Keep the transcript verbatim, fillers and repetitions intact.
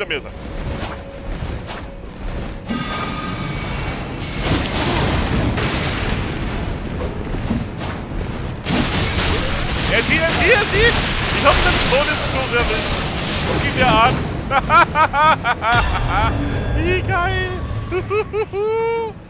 hinter mir sein. Er sieht, er sieht, er sieht! Ich hab den Todesfluch erwischt. Guck ihn dir an. Wie geil!